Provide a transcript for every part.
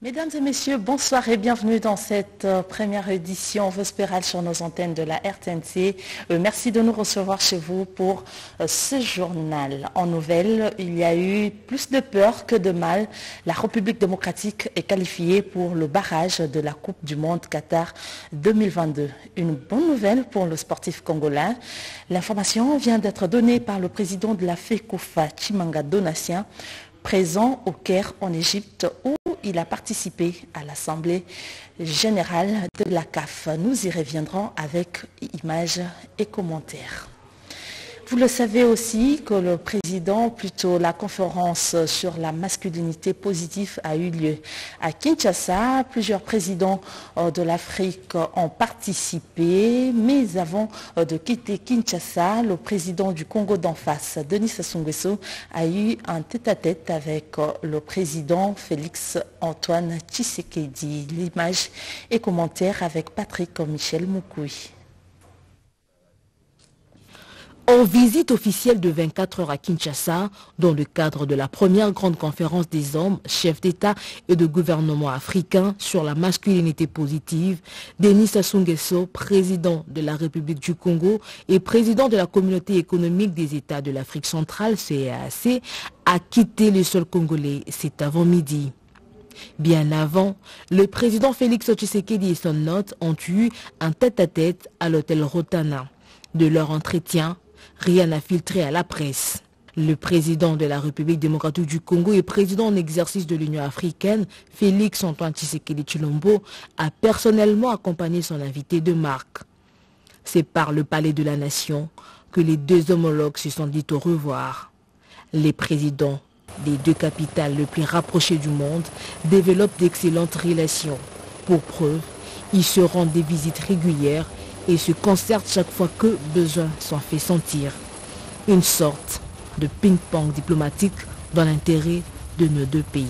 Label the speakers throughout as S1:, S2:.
S1: Mesdames et messieurs, bonsoir et bienvenue dans cette première édition vespérale sur nos antennes de la RTNC. Merci de nous recevoir chez vous pour ce journal. En nouvelles, il y a eu plus de peur que de mal. La République démocratique est qualifiée pour le barrage de la Coupe du Monde Qatar 2022. Une bonne nouvelle pour le sportif congolais. L'information vient d'être donnée par le président de la FECOFA, Tshimanga Donatien, présent au Caire en Égypte où il a participé à l'Assemblée générale de la CAF. Nous y reviendrons avec images et commentaires. Vous le savez aussi que la conférence sur la masculinité positive a eu lieu à Kinshasa. Plusieurs présidents de l'Afrique ont participé, mais avant de quitter Kinshasa, le président du Congo d'en face, Denis Sassou Nguesso, a eu un tête-à-tête avec le président Félix Antoine Tshisekedi. L'image et commentaires avec Patrick Michel Moukoui.
S2: En visite officielle de 24 heures à Kinshasa, dans le cadre de la première grande conférence des hommes, chefs d'État et de gouvernement africains sur la masculinité positive, Denis Sassou Nguesso, président de la République du Congo et président de la Communauté économique des États de l'Afrique centrale, CEEAC, a quitté le sol congolais cet avant-midi. Bien avant, le président Félix Tshisekedi et son hôte ont eu un tête-à-tête à l'hôtel Rotana. De leur entretien, rien n'a filtré à la presse. Le président de la République démocratique du Congo et président en exercice de l'Union africaine, Félix Antoine Tshisekedi Tshilombo, a personnellement accompagné son invité de marque. C'est par le palais de la Nation que les deux homologues se sont dit au revoir. Les présidents des deux capitales les plus rapprochées du monde développent d'excellentes relations. Pour preuve, ils se rendent des visites régulières et se concertent chaque fois que besoin s'en fait sentir. Une sorte de ping-pong diplomatique dans l'intérêt de nos deux pays.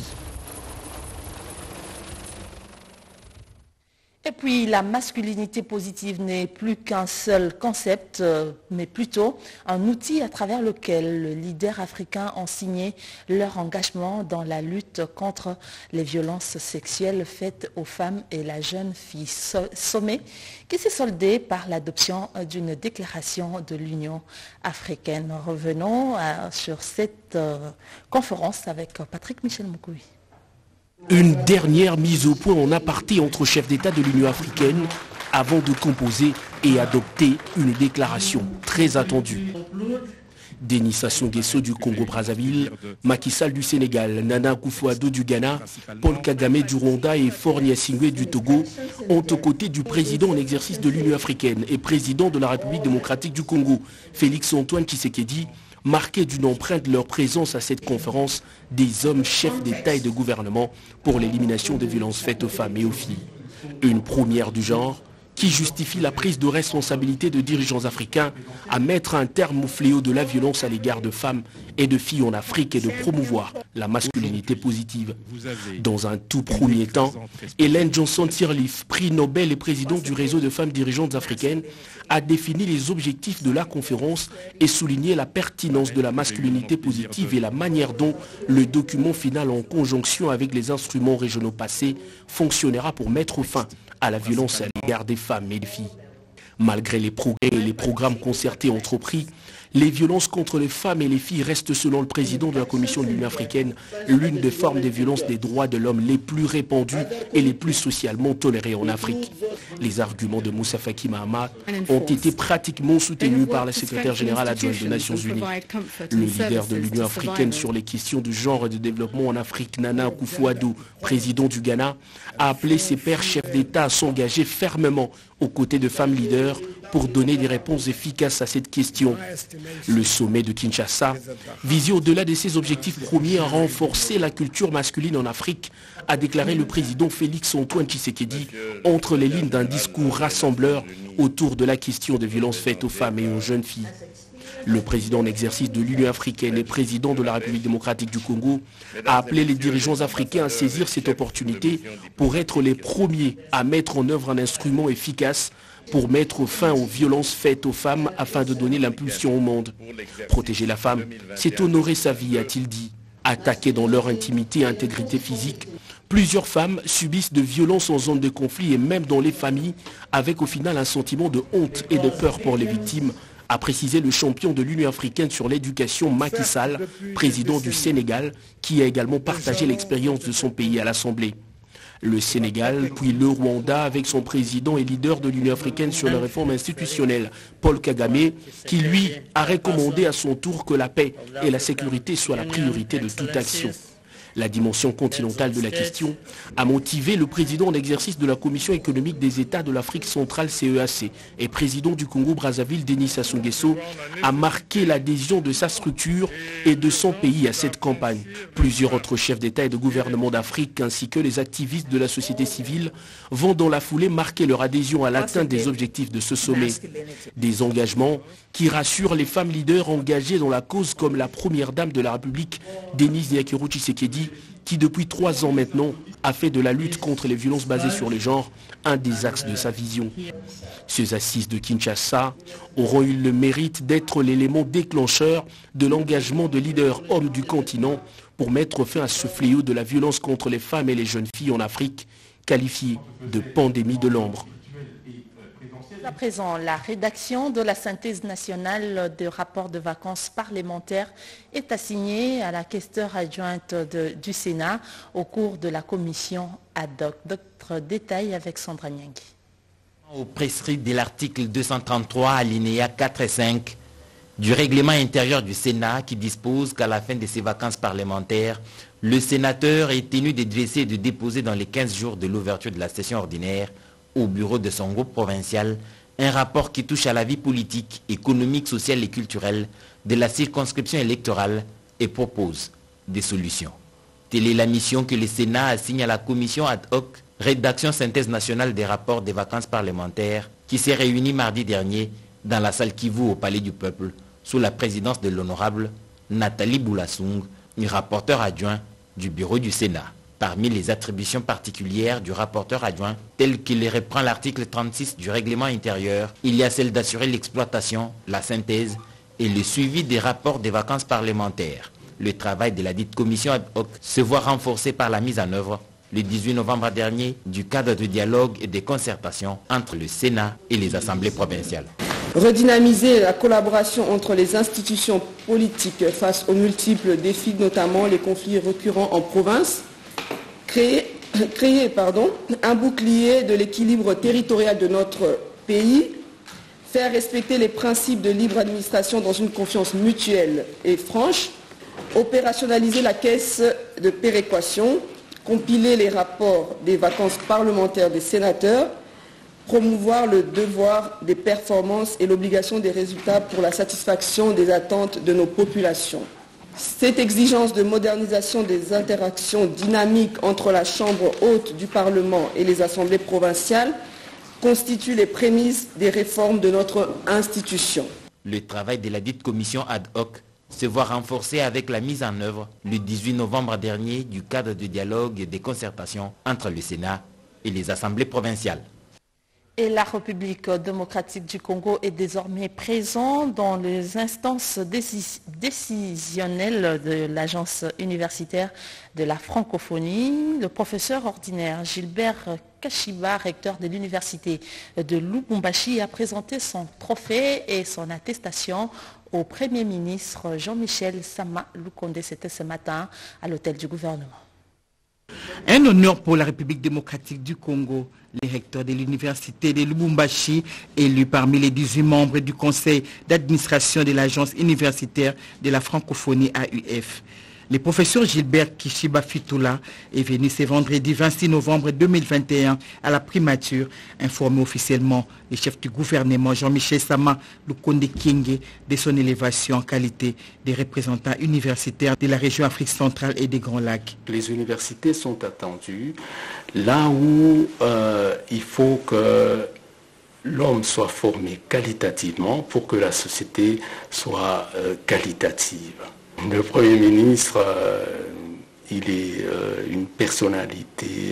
S1: Et puis la masculinité positive n'est plus qu'un seul concept, mais plutôt un outil à travers lequel les leaders africains ont signé leur engagement dans la lutte contre les violences sexuelles faites aux femmes et la jeune fille. Sommet qui s'est soldé par l'adoption d'une déclaration de l'Union africaine. Revenons sur cette conférence avec Patrick Michel Moukoui.
S3: Une dernière mise au point en aparté entre chefs d'État de l'Union africaine avant de composer et adopter une déclaration très attendue. Denis Sassou Nguesso du Congo-Brazzaville, Macky Sall du Sénégal, Nana Akufo-Addo du Ghana, Paul Kagame du Rwanda et Faure Gnassingbé du Togo ont aux côtés du président en exercice de l'Union africaine et président de la République démocratique du Congo, Félix Antoine Tshisekedi, marqué d'une empreinte leur présence à cette conférence des hommes chefs d'État et de gouvernement pour l'élimination des violences faites aux femmes et aux filles. Une première du genre qui justifie la prise de responsabilité de dirigeants africains à mettre un terme au fléau de la violence à l'égard de femmes et de filles en Afrique et de promouvoir la masculinité positive. Dans un tout premier temps, Ellen Johnson Sirleaf, prix Nobel et présidente du réseau de femmes dirigeantes africaines, a défini les objectifs de la conférence et souligné la pertinence de la masculinité positive et la manière dont le document final en conjonction avec les instruments régionaux passés fonctionnera pour mettre fin à la violence à l'égard des femmes et des filles. Malgré les progrès et les programmes concertés entrepris, les violences contre les femmes et les filles restent, selon le président de la Commission de l'Union africaine, l'une des formes de violence des droits de l'homme les plus répandues et les plus socialement tolérées en Afrique. Les arguments de Moussa Faki Mahamat ont été pratiquement soutenus par la secrétaire générale adjointe des Nations Unies. Le leader de l'Union africaine sur les questions de genre et de développement en Afrique, Nana Akufo-Addo, président du Ghana, a appelé ses pairs chefs d'État à s'engager fermement aux côtés de femmes leaders pour donner des réponses efficaces à cette question. Le sommet de Kinshasa visait au-delà de ses objectifs premiers à renforcer la culture masculine en Afrique, a déclaré le président Félix Antoine Tshisekedi entre les lignes d'un discours rassembleur autour de la question des violences faites aux femmes et aux jeunes filles. Le président en exercice de l'Union africaine et président de la République démocratique du Congo a appelé les dirigeants africains à saisir cette opportunité pour être les premiers à mettre en œuvre un instrument efficace pour mettre fin aux violences faites aux femmes afin de donner l'impulsion au monde. Protéger la femme, c'est honorer sa vie, a-t-il dit. Attaquer dans leur intimité et intégrité physique, Plusieurs femmes subissent de violences en zone de conflit et même dans les familles, avec au final un sentiment de honte et de peur pour les victimes, a précisé le champion de l'Union africaine sur l'éducation Macky Sall, président du Sénégal, qui a également partagé l'expérience de son pays à l'Assemblée. Le Sénégal, puis le Rwanda, avec son président et leader de l'Union africaine sur la réforme institutionnelle, Paul Kagame, qui lui a recommandé à son tour que la paix et la sécurité soient la priorité de toute action. La dimension continentale de la question a motivé le président en exercice de la Commission économique des États de l'Afrique centrale CEAC et président du Congo-Brazzaville Denis Sassou Nguesso à marquer l'adhésion de sa structure et de son pays à cette campagne. Plusieurs autres chefs d'État et de gouvernement d'Afrique ainsi que les activistes de la société civile vont dans la foulée marquer leur adhésion à l'atteinte des objectifs de ce sommet. Des engagements qui rassurent les femmes leaders engagées dans la cause comme la première dame de la République, Denise Nyakiro Tshisekedi, qui depuis 3 ans maintenant a fait de la lutte contre les violences basées sur le genre un des axes de sa vision. Ces assises de Kinshasa auront eu le mérite d'être l'élément déclencheur de l'engagement de leaders hommes du continent pour mettre fin à ce fléau de la violence contre les femmes et les jeunes filles en Afrique, qualifié de pandémie de l'ombre.
S1: À présent, la rédaction de la synthèse nationale de rapport de vacances parlementaires est assignée à la questeure adjointe du Sénat au cours de la commission ad hoc. D'autres détails avec Sandra Nyangui.
S4: Au prescrit de l'article 233 alinéa 4 et 5 du règlement intérieur du Sénat qui dispose qu'à la fin de ses vacances parlementaires, le sénateur est tenu de dresser et de déposer dans les 15 jours de l'ouverture de la session ordinaire au bureau de son groupe provincial un rapport qui touche à la vie politique, économique, sociale et culturelle de la circonscription électorale et propose des solutions. Telle est la mission que le Sénat assigne à la commission ad hoc rédaction synthèse nationale des rapports des vacances parlementaires qui s'est réunie mardi dernier dans la salle Kivu au Palais du Peuple sous la présidence de l'honorable Nathalie Boulassung, rapporteur adjoint du bureau du Sénat. Parmi les attributions particulières du rapporteur adjoint, tel qu'il les reprend l'article 36 du règlement intérieur, il y a celle d'assurer l'exploitation, la synthèse et le suivi des rapports des vacances parlementaires. Le travail de la dite commission ad hoc se voit renforcé par la mise en œuvre, le 18 novembre dernier, du cadre de dialogue et de concertation entre le Sénat et les assemblées provinciales.
S5: Redynamiser la collaboration entre les institutions politiques face aux multiples défis, notamment les conflits récurrents en province. Créer un bouclier de l'équilibre territorial de notre pays, faire respecter les principes de libre administration dans une confiance mutuelle et franche, opérationnaliser la caisse de péréquation, compiler les rapports des vacances parlementaires des sénateurs, promouvoir le devoir des performances et l'obligation des résultats pour la satisfaction des attentes de nos populations. Cette exigence de modernisation des interactions dynamiques entre la Chambre haute du Parlement et les assemblées provinciales constitue les prémices des réformes de notre institution.
S4: Le travail de la dite commission ad hoc se voit renforcé avec la mise en œuvre le 18 novembre dernier du cadre de dialogue et de concertation entre le Sénat et les assemblées provinciales.
S1: Et la République démocratique du Congo est désormais présente dans les instances décisionnelles de l'agence universitaire de la francophonie. Le professeur ordinaire Gilbert Kashiba, recteur de l'université de Lubumbashi, a présenté son trophée et son attestation au Premier ministre Jean-Michel Sama Lukonde. C'était ce matin à l'hôtel du gouvernement.
S6: Un honneur pour la République démocratique du Congo. Les recteurs de l'université de Lubumbashi, élus parmi les 18 membres du conseil d'administration de l'agence universitaire de la francophonie AUF. Le professeur Gilbert Kashiba Fitoula est venu ce vendredi 26 novembre 2021 à la primature informer officiellement le chef du gouvernement Jean-Michel Sama Lukonde Kyenge de son élévation en qualité de représentant universitaire de la région Afrique centrale et des Grands Lacs.
S3: Les universités sont attendues là où il faut que l'homme soit formé qualitativement pour que la société soit qualitative. Le Premier ministre, il est une personnalité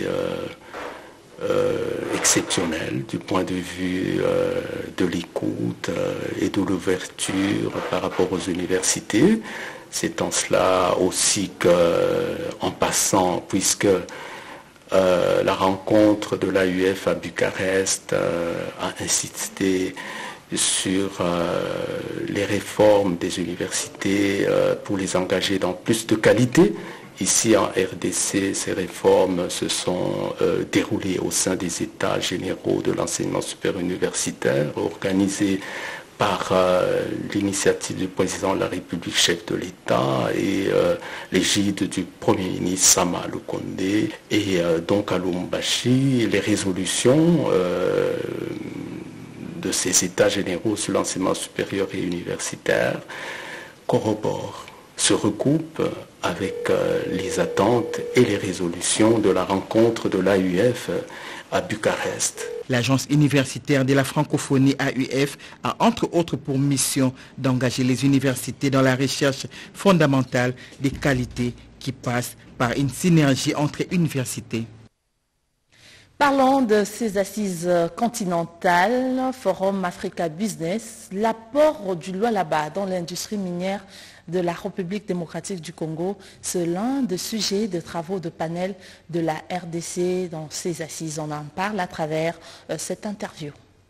S3: exceptionnelle du point de vue de l'écoute et de l'ouverture par rapport aux universités. C'est en cela aussi qu'en passant, puisque
S7: La rencontre de l'AUF à Bucarest a insisté sur les réformes des universités pour les engager dans plus de qualité. Ici en RDC, ces réformes se sont déroulées au sein des États généraux de l'enseignement supérieur universitaire, organisés par l'initiative du président de la République, chef de l'État, et l'égide du Premier ministre Sama Lukonde. Et donc à Lubumbashi, les résolutions de ces États généraux sur l'enseignement supérieur et universitaire corroborent, se recoupent avec les attentes et les résolutions de la rencontre de l'AUF à Bucarest.
S6: L'Agence universitaire de la francophonie AUF a entre autres pour mission d'engager les universités dans la recherche fondamentale des qualités qui passe par une synergie entre universités.
S1: Parlons de ces assises continentales, Forum Africa Business, l'apport du Lualaba dans l'industrie minière de la République démocratique du Congo, c'est l'un des sujets de travaux de panel de la RDC dans ces assises. On en parle à travers cette interview.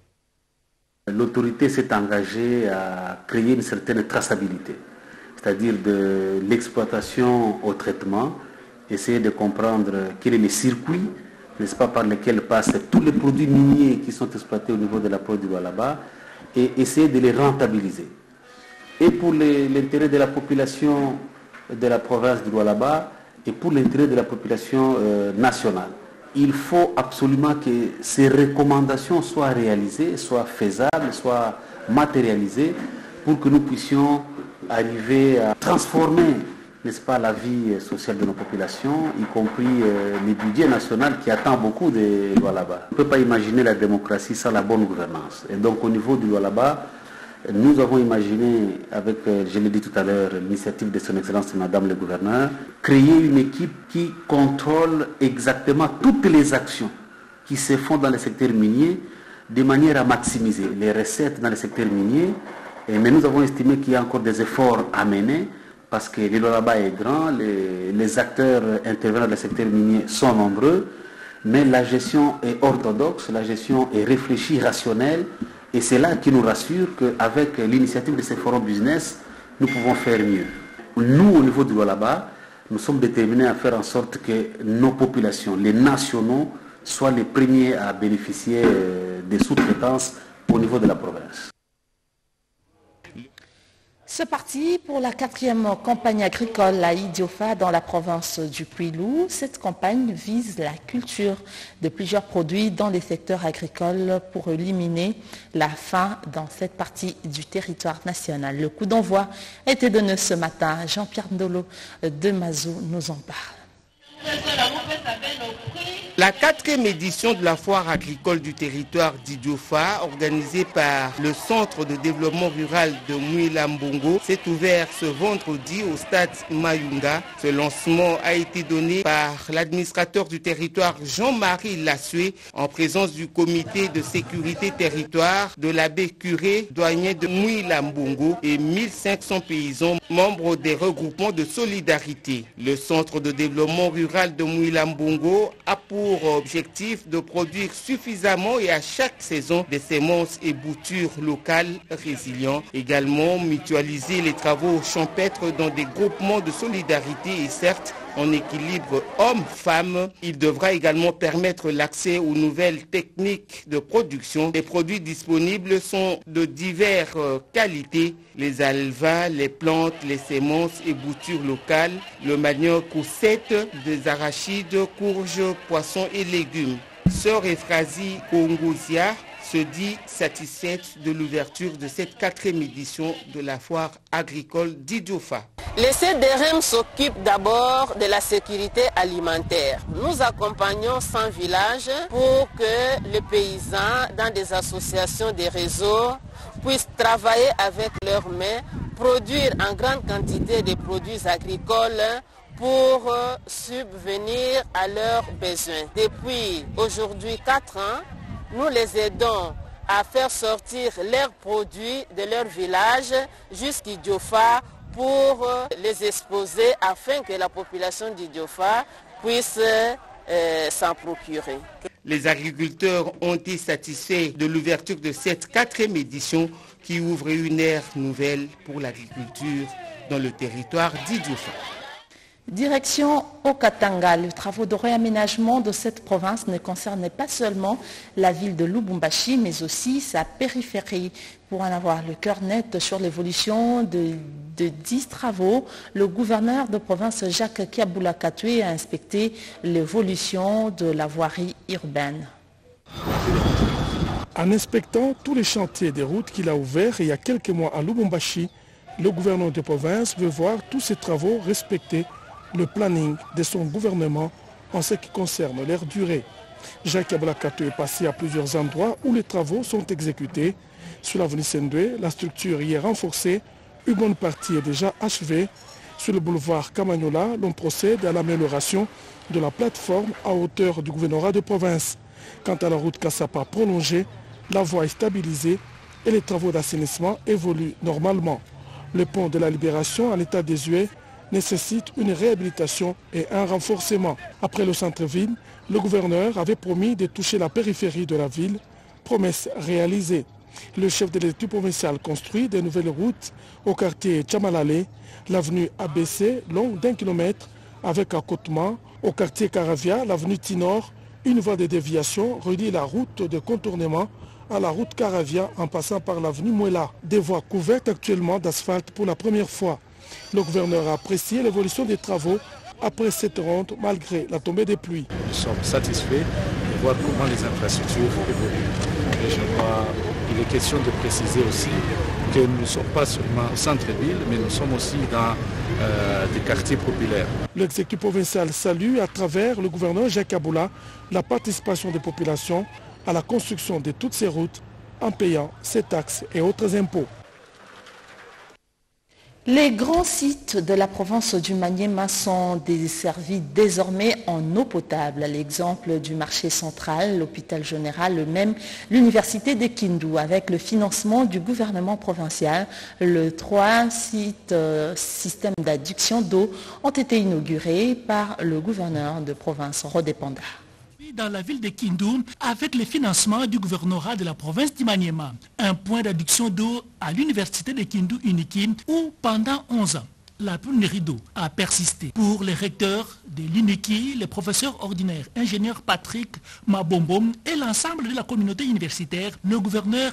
S8: L'autorité s'est engagée à créer une certaine traçabilité, c'est-à-dire de l'exploitation au traitement, essayer de comprendre quel est le circuit, n'est-ce pas, par lequel passent tous les produits miniers qui sont exploités au niveau de la province du Lualaba, et essayer de les rentabiliser. Et pour l'intérêt de la population de la province du Lualaba et pour l'intérêt de la population nationale. Il faut absolument que ces recommandations soient réalisées, soient faisables, soient matérialisées pour que nous puissions arriver à transformer, n'est-ce pas, la vie sociale de nos populations, y compris le budget national qui attend beaucoup de Lualaba. On ne peut pas imaginer la démocratie sans la bonne gouvernance. Et donc au niveau du Lualaba, nous avons imaginé, avec, je l'ai dit tout à l'heure, l'initiative de son Excellence Madame le Gouverneur, créer une équipe qui contrôle exactement toutes les actions qui se font dans le secteur minier de manière à maximiser les recettes dans le secteur minier. Mais nous avons estimé qu'il y a encore des efforts à mener parce que le Lualaba est grand, les acteurs intervenant dans le secteur minier sont nombreux, mais la gestion est orthodoxe, la gestion est réfléchie, rationnelle. Et c'est là qui nous rassure qu'avec l'initiative de ces forums business, nous pouvons faire mieux. Nous, au niveau du Lualaba, nous sommes déterminés à faire en sorte que nos populations, les nationaux, soient les premiers à bénéficier des sous-traitances au niveau de la province.
S1: C'est parti pour la 4e campagne agricole à Idiofa dans la province du Kwilu. Cette campagne vise la culture de plusieurs produits dans les secteurs agricoles pour éliminer la faim dans cette partie du territoire national. Le coup d'envoi a été donné ce matin. Jean-Pierre Ndolo de Mazou nous en parle.
S9: La 4e édition de la foire agricole du territoire d'Idiofa, organisée par le Centre de développement rural de Mouilambongo, s'est ouvert ce vendredi au stade Mayunga. Ce lancement a été donné par l'administrateur du territoire Jean-Marie Lassué en présence du comité de sécurité territoire de l'abbé curé douanier de Mouilambongo et 1500 paysans membres des regroupements de solidarité. Le Centre de développement rural de Mouilambongo a pour objectif de produire suffisamment et à chaque saison des semences et boutures locales résilientes. Également mutualiser les travaux champêtres dans des groupements de solidarité et certes en équilibre homme-femme. Il devra également permettre l'accès aux nouvelles techniques de production. Les produits disponibles sont de diverses qualités. Les alevins, les plantes, les semences et boutures locales, le manioc ou des arachides, courges, poissons et légumes. Sœur Euphrasie Kongozia se dit satisfaite de l'ouverture de cette 4e édition de la foire agricole d'Idiofa.
S10: Les CDRM s'occupent d'abord de la sécurité alimentaire. Nous accompagnons 100 villages pour que les paysans, dans des associations, des réseaux, puissent travailler avec leurs mains, produire en grande quantité de produits agricoles pour subvenir à leurs besoins. Depuis aujourd'hui 4 ans, nous les aidons à faire sortir leurs produits de leur village jusqu'Idiofa pour les exposer afin que la population d'Idiofa puisse s'en procurer.
S9: Les agriculteurs ont été satisfaits de l'ouverture de cette 4e édition qui ouvre une ère nouvelle pour l'agriculture dans le territoire d'Idiofa.
S1: Direction au Katanga, les travaux de réaménagement de cette province ne concernaient pas seulement la ville de Lubumbashi, mais aussi sa périphérie. Pour en avoir le cœur net sur l'évolution de 10 travaux, le gouverneur de province Jacques Kiaboula Katoué a inspecté l'évolution de la voirie urbaine.
S11: En inspectant tous les chantiers des routes qu'il a ouverts il y a quelques mois à Lubumbashi, le gouverneur de province veut voir tous ces travaux respecter le planning de son gouvernement en ce qui concerne leur durée. Jacques Kiaboula Katoué est passé à plusieurs endroits où les travaux sont exécutés. Sur l'avenue Sendoué, la structure y est renforcée. Une bonne partie est déjà achevée. Sur le boulevard Kamagnola, l'on procède à l'amélioration de la plateforme à hauteur du gouvernorat de province. Quant à la route Kassapa prolongée, la voie est stabilisée et les travaux d'assainissement évoluent normalement. Le pont de la Libération en état désuet nécessite une réhabilitation et un renforcement. Après le centre-ville, le gouverneur avait promis de toucher la périphérie de la ville, promesse réalisée. Le chef de l'équipe provinciale construit de nouvelles routes au quartier Tchamalale, l'avenue ABC, longue d'1 kilomètre, avec accotement. Au quartier Caravia, l'avenue Tinor, une voie de déviation relie la route de contournement à la route Caravia en passant par l'avenue Mouela. Des voies couvertes actuellement d'asphalte pour la première fois. Le gouverneur a apprécié l'évolution des travaux après cette ronde malgré la tombée des pluies.
S12: Nous sommes satisfaits de voir comment les infrastructures évoluent. Et je crois qu'il est question de préciser aussi que nous ne sommes pas seulement au centre-ville, mais nous sommes aussi dans des quartiers populaires.
S11: L'exécutif provincial salue à travers le gouverneur Jacques Kiaboula la participation des populations à la construction de toutes ces routes en payant ses taxes et autres impôts.
S1: Les grands sites de la province du Maniema sont desservis désormais en eau potable. L'exemple du marché central, l'hôpital général, même l'université de Kindu. Avec le financement du gouvernement provincial, les 3 systèmes d'adduction d'eau ont été inaugurés par le gouverneur de province, Rodé Panda.
S13: Dans la ville de Kindu, avec le financement du gouvernorat de la province d'Imaniema, un point d'adduction d'eau à l'université de Kindu Unikin où pendant 11 ans, la pénurie d'eau a persisté. Pour les recteurs de l'UNIKI, les professeurs ordinaires, ingénieur Patrick Mabombom et l'ensemble de la communauté universitaire, le gouverneur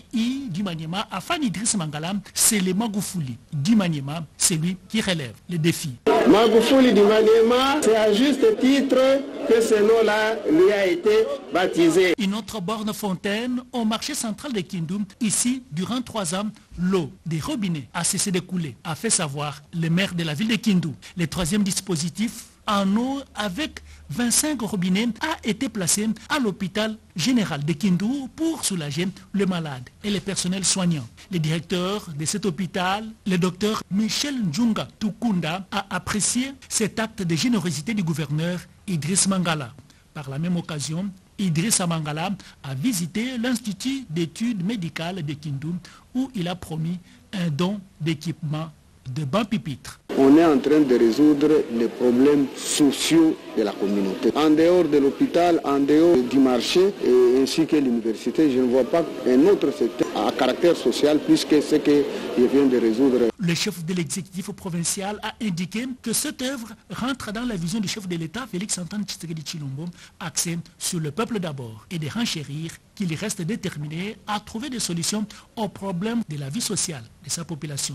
S13: AI du Maniema, Afan Idriss Mangala, c'est le Magoufouli du Maniema, c'est lui qui relève les défis.
S14: Magoufouli du Maniema, c'est à juste titre que ce nom-là lui a été baptisé.
S13: Une autre borne fontaine au marché central de Kindu. Ici, durant 3 ans, l'eau des robinets a cessé de couler, a fait savoir le maire de la ville de Kindu. Le 3e dispositif en eau avec 25 robinets a été placé à l'hôpital général de Kindu pour soulager le malade et le personnel soignant. Le directeur de cet hôpital, le docteur Michel Njunga Tukunda, a apprécié cet acte de générosité du gouverneur Idriss Mangala. Par la même occasion, Idriss Mangala a visité l'Institut d'études médicales de Kindu où il a promis un don d'équipement de bancs pupitres.
S14: On est en train de résoudre les problèmes sociaux de la communauté. En dehors de l'hôpital, en dehors du marché ainsi que l'université, je ne vois pas un autre secteur à caractère social puisque c'est que je viens de résoudre.
S13: Le chef de l'exécutif provincial a indiqué que cette œuvre rentre dans la vision du chef de l'État, Félix-Antoine Tshisekedi Tshilombo, axé sur le peuple d'abord et de renchérir qu'il reste déterminé à trouver des solutions aux problèmes de la vie sociale de sa population.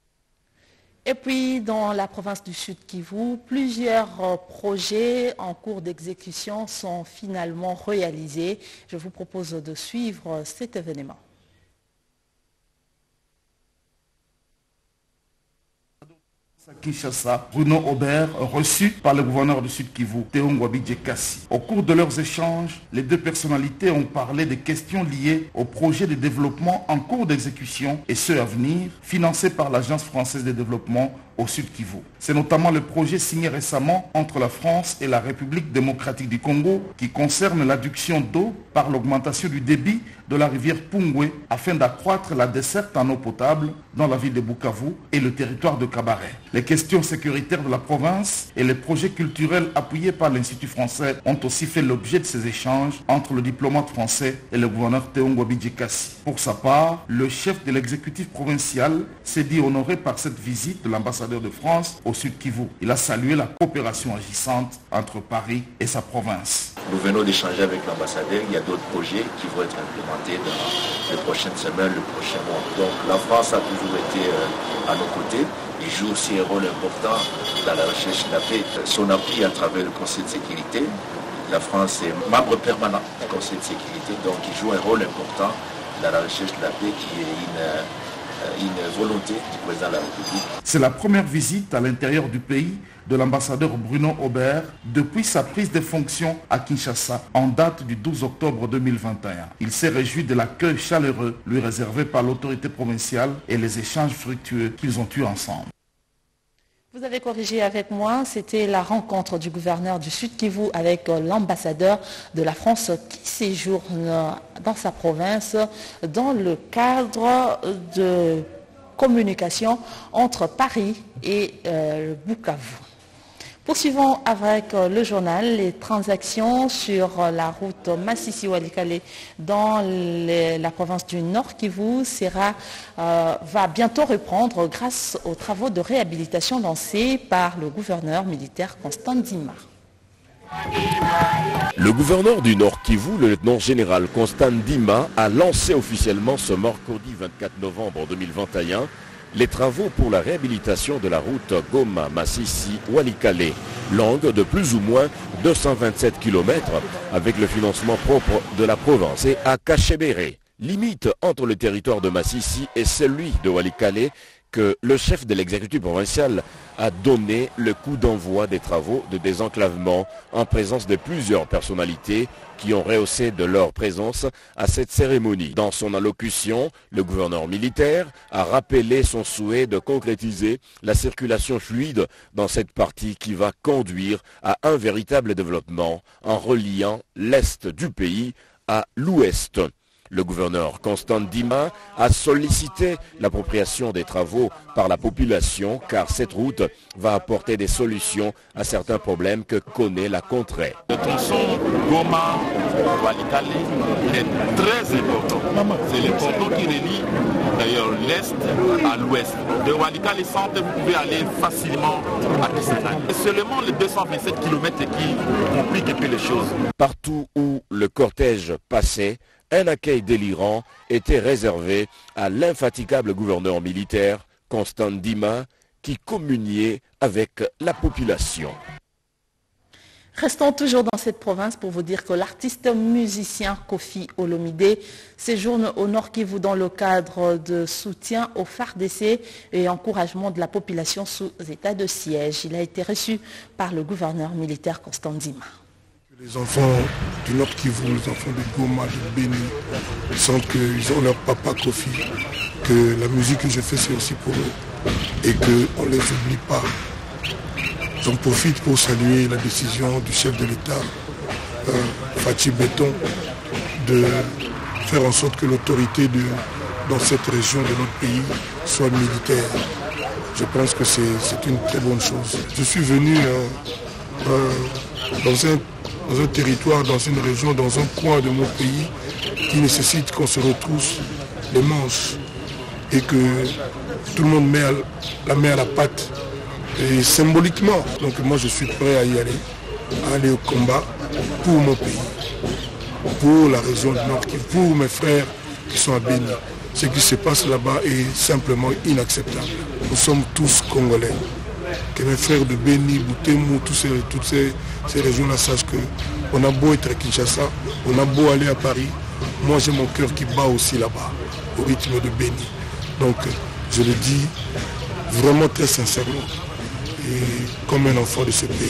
S1: Et puis, dans la province du Sud Kivu, plusieurs projets en cours d'exécution sont finalement réalisés. Je vous propose de suivre cet événement.
S15: Kinshasa, Bruno Aubert, reçu par le gouverneur du Sud Kivu, Théo Ngwabi Djekassi. Au cours de leurs échanges, les deux personnalités ont parlé des questions liées au projet de développement en cours d'exécution et ceux à venir, financés par l'Agence française de développement au Sud Kivu. C'est notamment le projet signé récemment entre la France et la République démocratique du Congo qui concerne l'adduction d'eau par l'augmentation du débit de la rivière Pungwe afin d'accroître la desserte en eau potable dans la ville de Bukavu et le territoire de Kabaré. Les questions sécuritaires de la province et les projets culturels appuyés par l'Institut français ont aussi fait l'objet de ces échanges entre le diplomate français et le gouverneur Théo Ngouabi Djekassi. Pour sa part, le chef de l'exécutif provincial s'est dit honoré par cette visite de l'ambassadeur de France au Sud Kivu. Il a salué la coopération agissante entre Paris et sa province.
S16: Nous venons d'échanger avec l'ambassadeur, il y a d'autres projets qui vont être implémentés dans les prochaines semaines, le prochain mois. Donc la France a toujours été à nos côtés. Il joue aussi un rôle important dans la recherche de la paix. Son appui à travers le Conseil de sécurité. La France est membre permanent du Conseil de sécurité, donc il joue un rôle important dans la recherche de la paix qui est une volonté du président de la République.
S15: C'est la première visite à l'intérieur du pays de l'ambassadeur Bruno Aubert depuis sa prise de fonction à Kinshasa en date du 12 octobre 2021. Il s'est réjoui de l'accueil chaleureux lui réservé par l'autorité provinciale et les échanges fructueux qu'ils ont eus ensemble.
S1: Vous avez corrigé avec moi, c'était la rencontre du gouverneur du Sud Kivu avec l'ambassadeur de la France qui séjourne dans sa province dans le cadre de communication entre Paris et Bukavu. Poursuivons avec le journal. Les transactions sur la route Masisi-Walikale dans la province du Nord Kivu va bientôt reprendre grâce aux travaux de réhabilitation lancés par le gouverneur militaire Constant Ndima.
S17: Le gouverneur du Nord Kivu, le lieutenant-général Constant Ndima, a lancé officiellement ce mercredi 24 novembre 2021 les travaux pour la réhabilitation de la route Goma-Masisi-Walikale, longue de plus ou moins 227 km avec le financement propre de la province et à Kachebere, limite entre le territoire de Masisi et celui de Walikale, que le chef de l'exécutif provincial a donné le coup d'envoi des travaux de désenclavement en présence de plusieurs personnalités qui ont rehaussé de leur présence à cette cérémonie. Dans son allocution, le gouverneur militaire a rappelé son souhait de concrétiser la circulation fluide dans cette partie qui va conduire à un véritable développement en reliant l'est du pays à l'ouest. Le gouverneur Constant Ndima a sollicité l'appropriation des travaux par la population car cette route va apporter des solutions à certains problèmes que connaît la contrée.
S18: Le tronçon Goma-Walikale est très important. C'est le cordon qui relie d'ailleurs l'est à l'ouest. De Walikale centre, vous pouvez aller facilement à Kisangani. C'est seulement les 227 km qui compliquent un peu les choses.
S17: Partout où le cortège passait, un accueil délirant était réservé à l'infatigable gouverneur militaire Constant Ndima qui communiait avec la population.
S1: Restons toujours dans cette province pour vous dire que l'artiste musicien Kofi Olomide séjourne au Nord Kivu dans le cadre de soutien au FARDC et encouragement de la population sous état de siège. Il a été reçu par le gouverneur militaire Constant Ndima.
S11: Les enfants du Nord Kivu, les enfants de Goma, de Beni, ils sentent qu'ils ont leur papa Kofi, que la musique que je fais c'est aussi pour eux et qu'on ne les oublie pas. J'en profite pour saluer la décision du chef de l'État, Fachi Béton, de faire en sorte que l'autorité dans cette région de notre pays soit militaire. Je pense que c'est une très bonne chose. Je suis venu dans un territoire, dans une région, dans un coin de mon pays qui nécessite qu'on se retrousse les manches et que tout le monde met la main à la pâte. Et symboliquement, donc moi je suis prêt à y aller, à aller au combat pour mon pays, pour la région du Nord, pour mes frères qui sont à Beni. Ce qui se passe là-bas est simplement inacceptable. Nous sommes tous Congolais. Que mes frères de Beni, Butembo, toutes ces régions-là sachent qu'on a beau être à Kinshasa, on a beau aller à Paris, moi j'ai mon cœur qui bat aussi là-bas, au rythme de Beni. Donc je le dis vraiment très sincèrement, et comme un enfant de ce pays.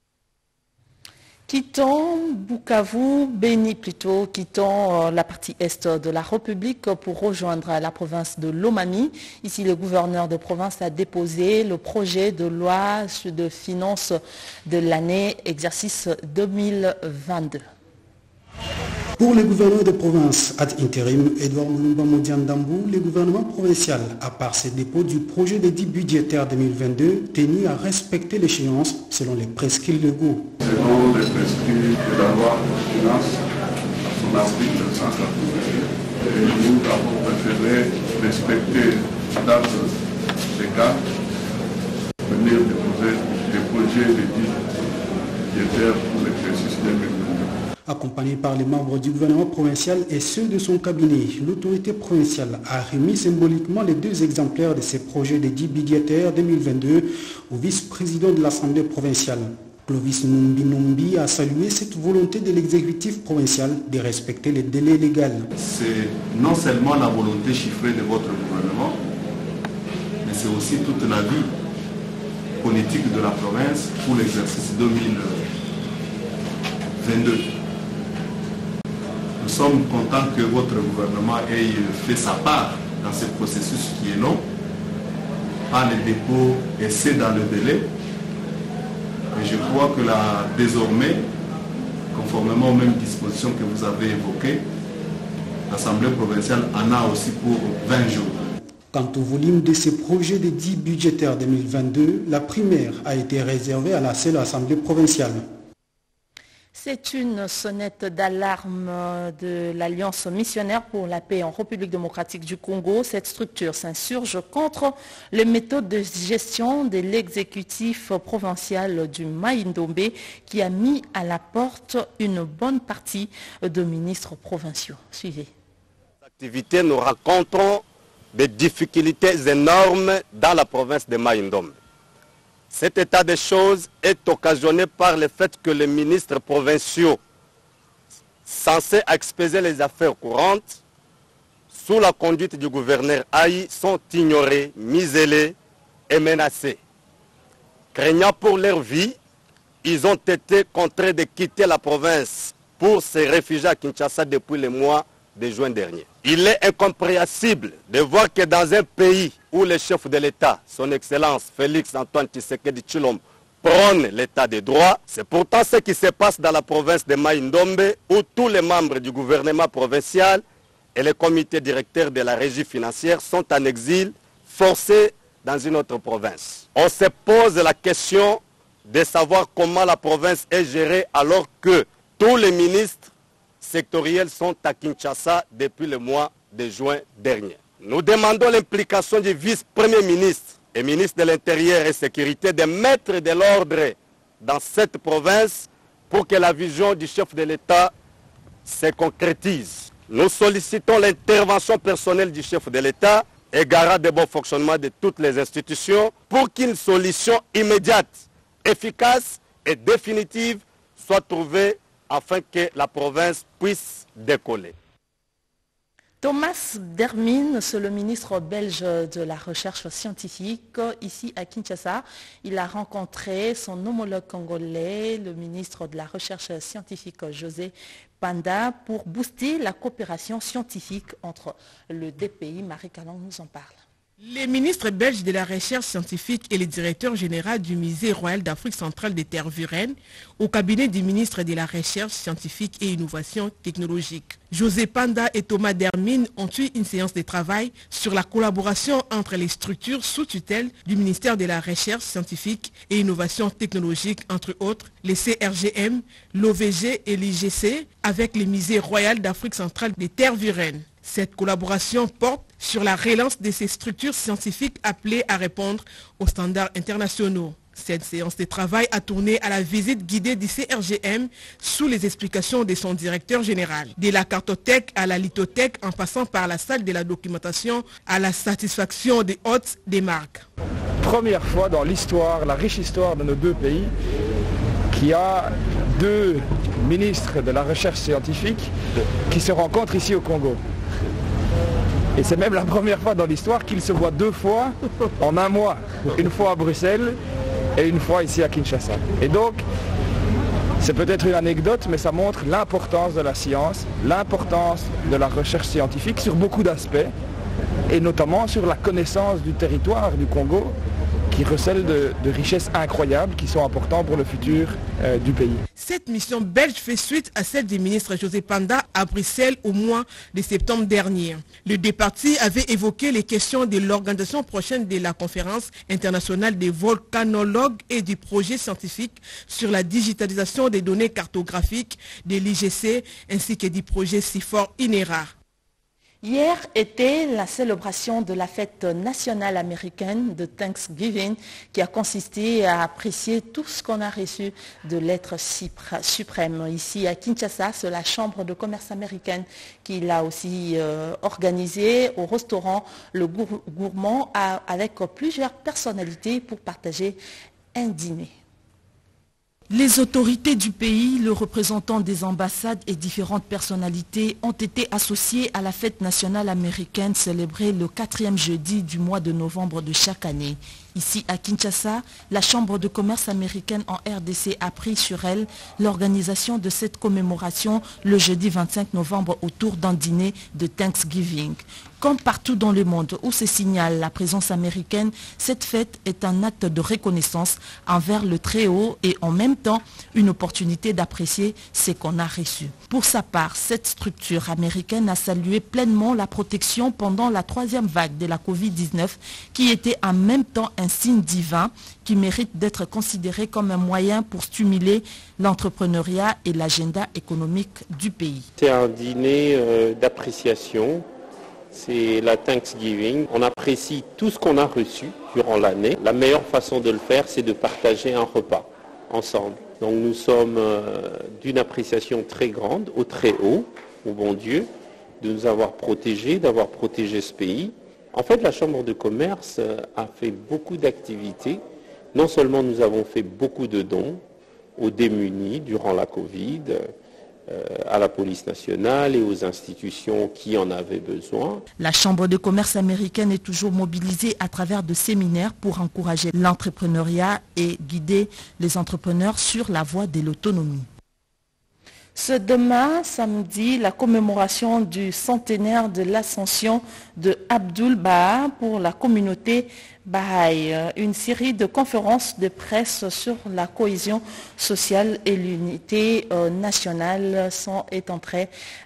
S1: Quittons Bukavu, Beni plutôt, quittons la partie est de la République pour rejoindre la province de Lomami. Ici, le gouverneur de province a déposé le projet de loi de finances de l'année exercice 2022.
S19: Pour le gouverneur de province ad interim, Edouard Moulumba Modiandambou, le gouvernement provincial, à part ses dépôts du projet de dit budgétaire 2022, tenu à respecter l'échéance selon les prescrits légaux.
S20: Selon les prescrits de la loi de finances, son article 180, nous avons préféré respecter la date des cas, venir déposer des projets de dit budgétaire pour l'exercice 2022.
S19: Accompagné par les membres du gouvernement provincial et ceux de son cabinet, l'autorité provinciale a remis symboliquement les 2 exemplaires de ces projets de dit budgétaire 2022 au vice-président de l'Assemblée provinciale. Clovis Numbi a salué cette volonté de l'exécutif provincial de respecter les délais légaux.
S20: C'est non seulement la volonté chiffrée de votre gouvernement, mais c'est aussi toute la vie politique de la province pour l'exercice 2022. Nous sommes contents que votre gouvernement ait fait sa part dans ce processus qui est long, par les dépôts et c'est dans le délai. Et je crois que là, désormais, conformément aux mêmes dispositions que vous avez évoquées, l'Assemblée provinciale en a aussi pour 20 jours.
S19: Quant au volume de ces projets de dit budgétaire 2022, la primaire a été réservée à la seule Assemblée provinciale.
S1: C'est une sonnette d'alarme de l'Alliance missionnaire pour la paix en République démocratique du Congo. Cette structure s'insurge contre les méthodes de gestion de l'exécutif provincial du Mai-Ndombe qui a mis à la porte une bonne partie de ministres provinciaux. Suivez.
S21: Activités, nous rencontrons des difficultés énormes dans la province de Mai-Ndombe. Cet état de choses est occasionné par le fait que les ministres provinciaux censés expédier les affaires courantes sous la conduite du gouverneur Aï sont ignorés, muselés et menacés. Craignant pour leur vie, ils ont été contraints de quitter la province pour se réfugier à Kinshasa depuis le mois de juin dernier. Il est incompréhensible de voir que dans un pays où le chef de l'État, son Excellence Félix Antoine Tshisekedi Tshilombo, prône l'État de droit, c'est pourtant ce qui se passe dans la province de Mai-Ndombe où tous les membres du gouvernement provincial et le comité directeur de la régie financière sont en exil, forcés dans une autre province. On se pose la question de savoir comment la province est gérée alors que tous les ministres sectoriels sont à Kinshasa depuis le mois de juin dernier. Nous demandons l'implication du vice-premier ministre et ministre de l'Intérieur et Sécurité de mettre de l'ordre dans cette province pour que la vision du chef de l'État se concrétise. Nous sollicitons l'intervention personnelle du chef de l'État et garant de bon fonctionnement de toutes les institutions pour qu'une solution immédiate, efficace et définitive soit trouvée afin que la province puisse décoller.
S1: Thomas Dermine, c'est le ministre belge de la recherche scientifique ici à Kinshasa. Il a rencontré son homologue congolais, le ministre de la recherche scientifique José Panda, pour booster la coopération scientifique entre les deux pays. Marie Calon nous en parle.
S6: Les ministres belges de la recherche scientifique et le directeur général du Musée royal d'Afrique centrale des terres Vuren au cabinet du ministre de la recherche scientifique et innovation technologique. José Panda et Thomas Dermine ont eu une séance de travail sur la collaboration entre les structures sous tutelle du ministère de la recherche scientifique et innovation technologique, entre autres les CRGM, l'OVG et l'IGC, avec le Musée royal d'Afrique centrale des terres Vuren. Cette collaboration porte sur la relance de ces structures scientifiques appelées à répondre aux standards internationaux. Cette séance de travail a tourné à la visite guidée du CRGM sous les explications de son directeur général. De la cartothèque à la lithothèque en passant par la salle de la documentation à la satisfaction des hôtes des marques.
S22: Première fois dans l'histoire, la riche histoire de nos deux pays, qui a deux ministres de la recherche scientifique qui se rencontrent ici au Congo. Et c'est même la première fois dans l'histoire qu'ils se voient deux fois en un mois. Une fois à Bruxelles et une fois ici à Kinshasa. Et donc, c'est peut-être une anecdote, mais ça montre l'importance de la science, l'importance de la recherche scientifique sur beaucoup d'aspects, et notamment sur la connaissance du territoire du Congo, qui recèlent de richesses incroyables qui sont importantes pour le futur du pays.
S9: Cette mission belge fait suite à celle du ministre José Panda à Bruxelles au mois de septembre dernier. Les deux parties avaient évoqué les questions de l'organisation prochaine de la conférence internationale des volcanologues et du projet scientifique sur la digitalisation des données cartographiques de l'IGC ainsi que du projet CIFOR INERA.
S1: Hier était la célébration de la fête nationale américaine de Thanksgiving qui a consisté à apprécier tout ce qu'on a reçu de l'être suprême. Ici à Kinshasa, c'est la Chambre de commerce américaine qui l'a aussi organisé au restaurant Le Gourmand avec plusieurs personnalités pour partager un dîner.
S2: Les autorités du pays, le représentant des ambassades et différentes personnalités ont été associés à la fête nationale américaine célébrée le 4e jeudi du mois de novembre de chaque année. Ici à Kinshasa, la Chambre de commerce américaine en RDC a pris sur elle l'organisation de cette commémoration le jeudi 25 novembre autour d'un dîner de Thanksgiving. Comme partout dans le monde où se signale la présence américaine, cette fête est un acte de reconnaissance envers le Très-Haut et en même temps une opportunité d'apprécier ce qu'on a reçu. Pour sa part, cette structure américaine a salué pleinement la protection pendant la 3e vague de la Covid-19 qui était en même temps un signe divin qui mérite d'être considéré comme un moyen pour stimuler l'entrepreneuriat et l'agenda économique du pays.
S5: C'est un dîner d'appréciation. C'est la Thanksgiving. On apprécie tout ce qu'on a reçu durant l'année. La meilleure façon de le faire, c'est de partager un repas ensemble. Donc nous sommes d'une appréciation très grande au Très-Haut, au bon Dieu, de nous avoir protégés, d'avoir protégé ce pays. En fait, la Chambre de commerce a fait beaucoup d'activités. Non seulement nous avons fait beaucoup de dons aux démunis durant la Covid, à la police nationale et aux institutions qui en avaient besoin.
S2: La Chambre de commerce américaine est toujours mobilisée à travers de séminaires pour encourager l'entrepreneuriat et guider les entrepreneurs sur la voie de l'autonomie.
S1: Ce demain, samedi, la commémoration du centenaire de l'ascension de Abdul Baha pour la communauté Baha'i. Une série de conférences de presse sur la cohésion sociale et l'unité nationale est en train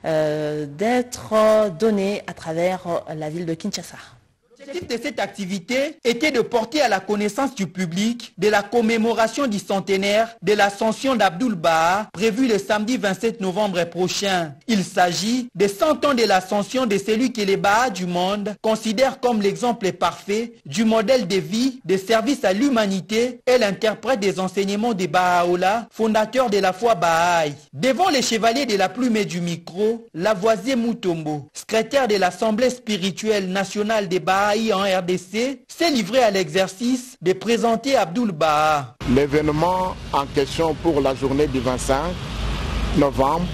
S1: d'être données à travers la ville de Kinshasa.
S23: L'objectif de cette activité était de porter à la connaissance du public de la commémoration du centenaire de l'ascension d'Abdul Baha prévue le samedi 27 novembre prochain. Il s'agit de 100 ans de l'ascension de celui que les Baha'is du monde considèrent comme l'exemple parfait du modèle de vie, de service à l'humanité et l'interprète des enseignements de Baha'u'llah, fondateur de la foi Baha'i. Devant les chevaliers de la plume et du micro, Lavoisier Mutombo, secrétaire de l'Assemblée spirituelle nationale des Baha'is en RDC, s'est livré à l'exercice de présenter Abdul Baha.
S24: L'événement en question pour la journée du 25 novembre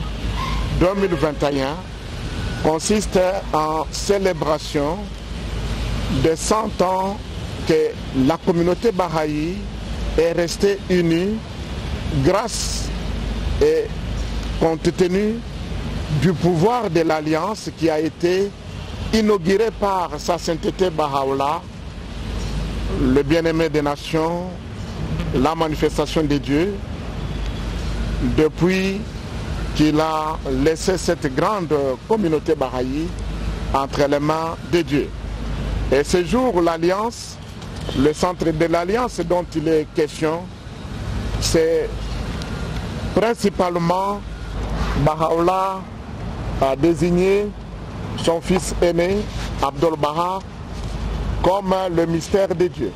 S24: 2021 consiste en célébration de 100 ans que la communauté Baha'i est restée unie grâce et compte tenu du pouvoir de l'Alliance qui a été inauguré par sa sainteté Baha'u'llah, le bien-aimé des nations, la manifestation des dieux, depuis qu'il a laissé cette grande communauté Baha'i entre les mains de Dieu. Et ce jour, l'Alliance, le centre de l'Alliance dont il est question, c'est principalement Baha'u'llah a désigné son fils aîné, Abdul Baha, comme le mystère de Dieu.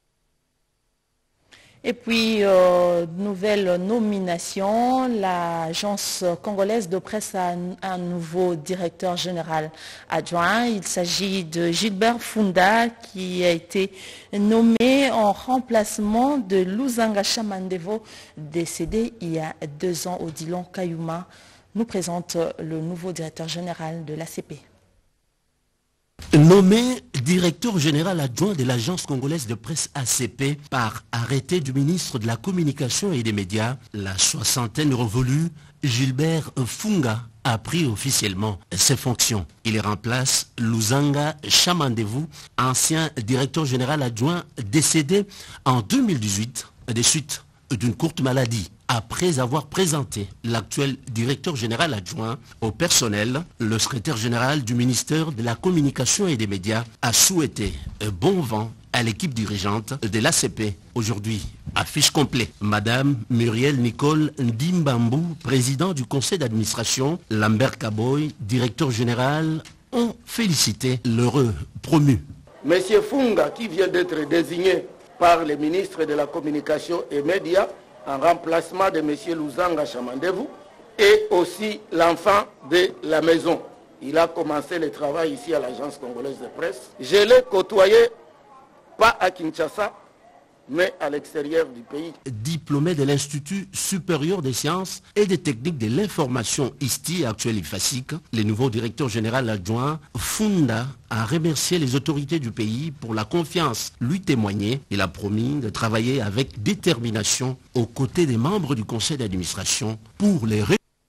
S1: Et puis, nouvelle nomination, l'agence congolaise de presse a un nouveau directeur général adjoint. Il s'agit de Gilbert Funda qui a été nommé en remplacement de Luzanga Chamandevo, décédé il y a 2 ans. Odilon Kayuma nous présente le nouveau directeur général de l'ACP.
S3: Nommé directeur général adjoint de l'agence congolaise de presse ACP par arrêté du ministre de la Communication et des Médias, la soixantaine révolue, Gilbert Funga a pris officiellement ses fonctions. Il remplace Luzanga Chamandevu, ancien directeur général adjoint décédé en 2018 des suites d'une courte maladie. Après avoir présenté l'actuel directeur général adjoint au personnel, le secrétaire général du ministère de la Communication et des Médias a souhaité bon vent à l'équipe dirigeante de l'ACP. Aujourd'hui, affiche complet. Madame Muriel Nicole Ndimbambou, président du conseil d'administration, Lambert Kaboy, directeur général, ont félicité l'heureux promu.
S24: Monsieur Funga, qui vient d'être désigné par le ministre de la Communication et Médias, en remplacement de M. Luzanga Chamandevu, et aussi l'enfant de la maison. Il a commencé le travail ici à l'agence congolaise de presse. Je l'ai côtoyé, pas à Kinshasa, mais à l'extérieur du pays.
S3: Diplômé de l'Institut supérieur des sciences et des techniques de l'information ISTI, actuel IFASIC, le nouveau directeur général adjoint Funda a remercié les autorités du pays pour la confiance lui témoignée. Il a promis de travailler avec détermination aux côtés des membres du conseil d'administration pour les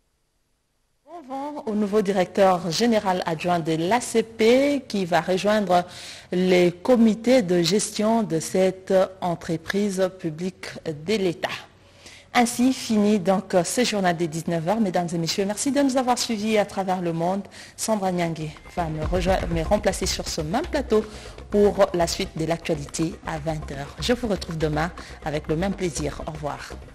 S1: au nouveau directeur général adjoint de l'ACP qui va rejoindre les comités de gestion de cette entreprise publique de l'État. Ainsi finit donc ce journal des 19h. Mesdames et messieurs, merci de nous avoir suivis à travers le monde. Sandra Nyangue va me remplacer sur ce même plateau pour la suite de l'actualité à 20h. Je vous retrouve demain avec le même plaisir. Au revoir.